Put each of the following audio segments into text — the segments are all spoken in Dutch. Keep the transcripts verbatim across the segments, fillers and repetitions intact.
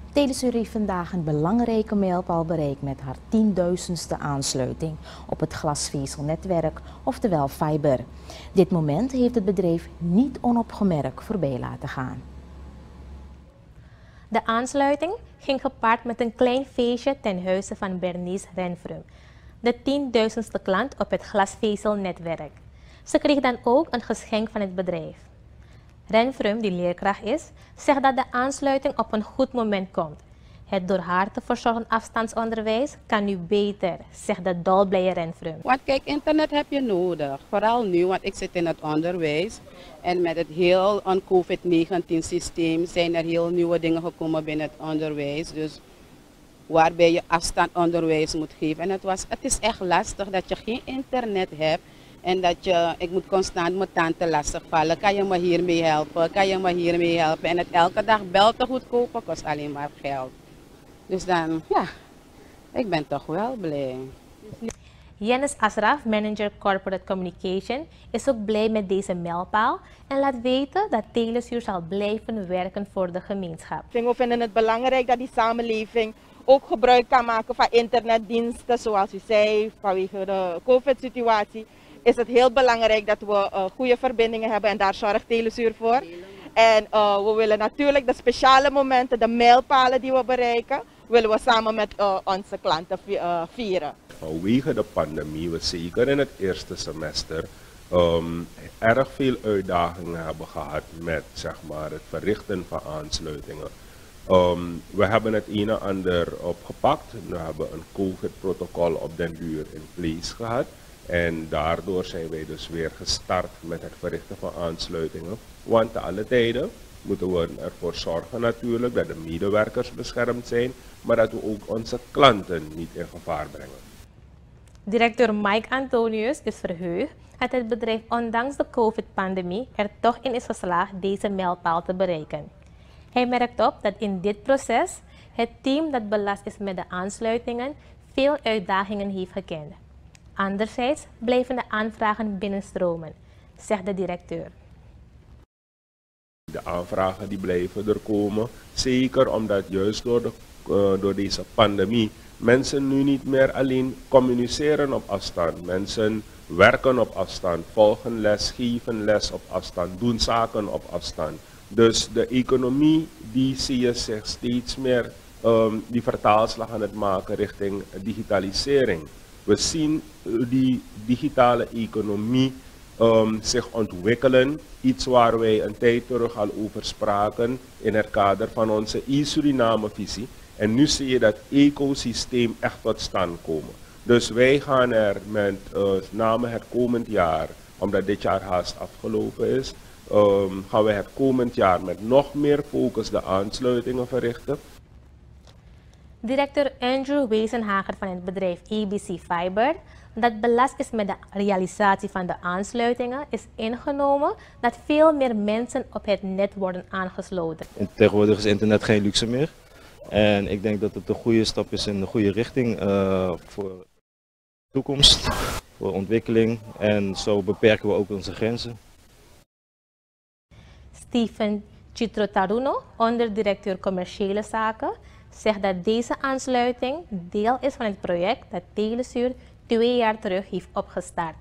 Telesur heeft vandaag een belangrijke mijlpaal bereikt met haar tienduizendste aansluiting op het glasvezelnetwerk, oftewel fiber. Dit moment heeft het bedrijf niet onopgemerkt voorbij laten gaan. De aansluiting ging gepaard met een klein feestje ten huize van Bernice Renfrum, de tienduizendste klant op het glasvezelnetwerk. Ze kreeg dan ook een geschenk van het bedrijf. Renfrum, die leerkracht is, zegt dat de aansluiting op een goed moment komt. Het door haar te verzorgen afstandsonderwijs kan nu beter, zegt de dolblije Renfrum. Want kijk, internet heb je nodig. Vooral nu, want ik zit in het onderwijs. En met het heel COVID negentien systeem zijn er heel nieuwe dingen gekomen binnen het onderwijs. Dus waarbij je afstandonderwijs moet geven. En het, was, het is echt lastig dat je geen internet hebt. En dat je, ik moet constant mijn tante lastigvallen. Kan je me hiermee helpen? Kan je me hiermee helpen? En het elke dag bel te goedkopen kost alleen maar geld. Dus dan, ja, ik ben toch wel blij. Jennis Asraf, manager Corporate Communication, is ook blij met deze mijlpaal en laat weten dat Telesur zal blijven werken voor de gemeenschap. We vinden het belangrijk dat die samenleving ook gebruik kan maken van internetdiensten, zoals u zei, vanwege de COVID-situatie. Is het heel belangrijk dat we uh, goede verbindingen hebben en daar zorgt Telesur voor. En uh, we willen natuurlijk de speciale momenten, de mijlpalen die we bereiken, willen we samen met uh, onze klanten uh, vieren. Vanwege de pandemie, we zeker in het eerste semester um, erg veel uitdagingen hebben gehad met zeg maar, het verrichten van aansluitingen. Um, we hebben het een en ander opgepakt. We hebben een COVID-protocol op den duur in place gehad. En daardoor zijn wij dus weer gestart met het verrichten van aansluitingen. Want te alle tijden moeten we ervoor zorgen natuurlijk dat de medewerkers beschermd zijn, maar dat we ook onze klanten niet in gevaar brengen. Directeur Mike Antonius is verheugd dat het bedrijf ondanks de COVID-pandemie er toch in is geslaagd deze mijlpaal te bereiken. Hij merkt op dat in dit proces het team dat belast is met de aansluitingen veel uitdagingen heeft gekend. Anderzijds blijven de aanvragen binnenstromen, zegt de directeur. De aanvragen die blijven er komen, zeker omdat juist door, de, uh, door deze pandemie mensen nu niet meer alleen communiceren op afstand. Mensen werken op afstand, volgen les, geven les op afstand, doen zaken op afstand. Dus de economie die zie je zich steeds meer um, die vertaalslag aan het maken richting digitalisering. We zien die digitale economie um, zich ontwikkelen, iets waar wij een tijd terug al over spraken in het kader van onze e-Suriname-visie. En nu zie je dat ecosysteem echt tot stand komen. Dus wij gaan er met uh, name het komend jaar, omdat dit jaar haast afgelopen is, um, gaan we het komend jaar met nog meer focus de aansluitingen verrichten. Directeur Andrew Wezenhager van het bedrijf A B C Fiber, dat belast is met de realisatie van de aansluitingen, is ingenomen dat veel meer mensen op het net worden aangesloten. En tegenwoordig is internet geen luxe meer. En ik denk dat het een goede stap is in de goede richting uh, voor de toekomst, voor ontwikkeling. En zo beperken we ook onze grenzen. Stephen Chitrotaruno, onderdirecteur commerciële zaken, zegt dat deze aansluiting deel is van het project dat Telesur twee jaar terug heeft opgestart.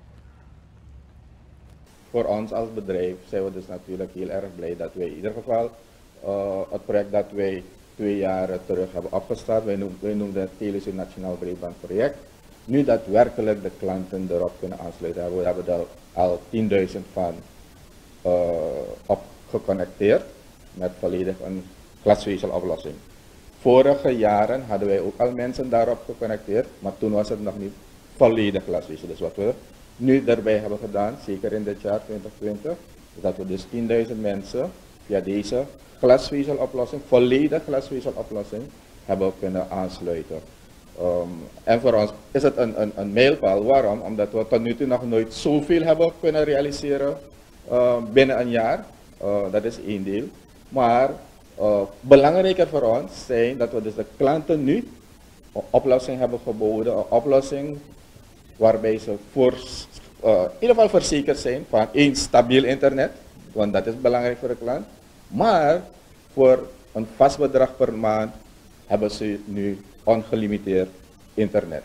Voor ons als bedrijf zijn we dus natuurlijk heel erg blij dat wij in ieder geval uh, het project dat wij twee jaar terug hebben opgestart, wij noemen, wij noemen het Telesur Nationaal Breedbandproject, nu daadwerkelijk de klanten erop kunnen aansluiten. We hebben er al tienduizend van uh, op geconnecteerd met volledig een glasvezeloplossing. Vorige jaren hadden wij ook al mensen daarop geconnecteerd, maar toen was het nog niet volledig glasvezel. Dus wat we nu daarbij hebben gedaan, zeker in dit jaar twintig twintig, is dat we dus tienduizend mensen via deze glasvezeloplossing, volledig glasvezeloplossing, hebben kunnen aansluiten. Um, en voor ons is het een, een, een mijlpaal. Waarom? Omdat we tot nu toe nog nooit zoveel hebben kunnen realiseren uh, binnen een jaar. Uh, dat is één deel. Maar uh, belangrijker voor ons zijn dat we dus de klanten nu een oplossing hebben geboden. Een oplossing waarbij ze voor, uh, in ieder geval verzekerd zijn van één stabiel internet. Want dat is belangrijk voor de klant. Maar voor een vast bedrag per maand hebben ze nu ongelimiteerd internet.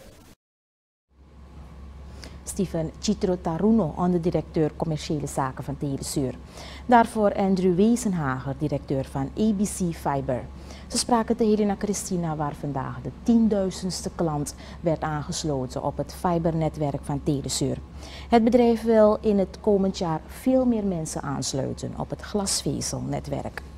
Steven Chitro Taruno, onderdirecteur commerciële zaken van Telesur. Daarvoor Andrew Wezenhager, directeur van A B C Fiber. Ze spraken te Helena Christina, waar vandaag de tienduizendste klant werd aangesloten op het fibernetwerk van Telesur. Het bedrijf wil in het komend jaar veel meer mensen aansluiten op het glasvezelnetwerk.